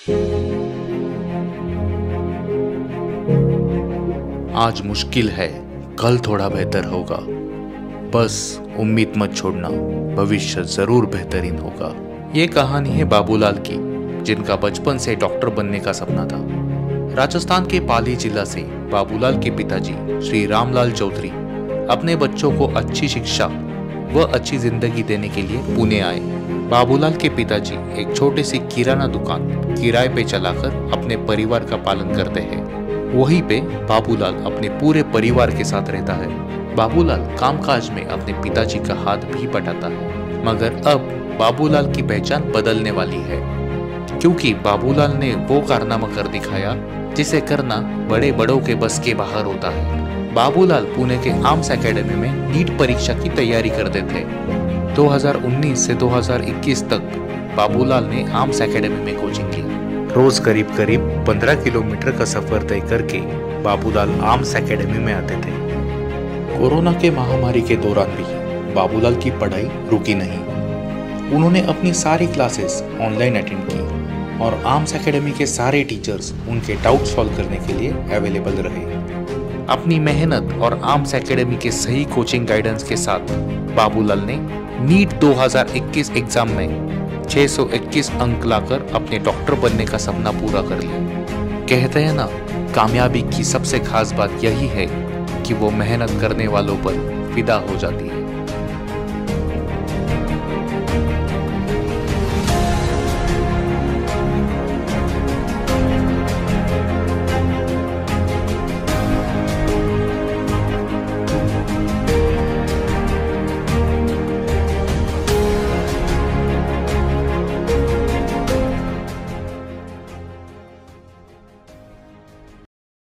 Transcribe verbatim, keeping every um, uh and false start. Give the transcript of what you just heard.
आज मुश्किल है, कल थोड़ा बेहतर होगा। बस उम्मीद मत छोड़ना, भविष्य जरूर बेहतरीन होगा। ये कहानी है बाबूलाल की, जिनका बचपन से डॉक्टर बनने का सपना था। राजस्थान के पाली जिला से बाबूलाल के पिताजी श्री रामलाल चौधरी अपने बच्चों को अच्छी शिक्षा व अच्छी जिंदगी देने के लिए पुणे आए। बाबूलाल के पिताजी एक छोटी सी किराना दुकान किराए पे चलाकर अपने परिवार का पालन करते हैं। वहीं पे बाबूलाल अपने पूरे परिवार के साथ रहता है। बाबूलाल कामकाज में अपने पिताजी का हाथ भी बटाता है, मगर अब बाबूलाल की पहचान बदलने वाली है, क्योंकि बाबूलाल ने वो कारनामा कर दिखाया जिसे करना बड़े बड़ों के बस के बाहर होता है। बाबूलाल पुणे के आर्म्स एकेडमी में नीट परीक्षा की तैयारी करते थे। दो हज़ार उन्नीस से दो हज़ार इक्कीस तक बाबूलाल ने आर्म्स एकेडमी में कोचिंग ली। रोज करीब करीब पंद्रह किलोमीटर का सफर तय करके बाबूलाल आर्म्स एकेडमी में आते थे। कोरोना के महामारी के दौरान भी बाबूलाल की पढ़ाई रुकी नहीं। उन्होंने अपनी सारी क्लासेस ऑनलाइन अटेंड की और आर्म्स एकेडमी के सारे टीचर्स उनके डाउट सॉल्व करने के लिए अवेलेबल रहे। अपनी मेहनत और आर्म्स एकेडमी के सही कोचिंग गाइडेंस के साथ बाबूलाल ने नीट दो हज़ार इक्कीस एग्जाम में छह सौ इक्कीस अंक लाकर अपने डॉक्टर बनने का सपना पूरा कर लिया। कहते हैं ना, कामयाबी की सबसे खास बात यही है कि वो मेहनत करने वालों पर फिदा हो जाती है।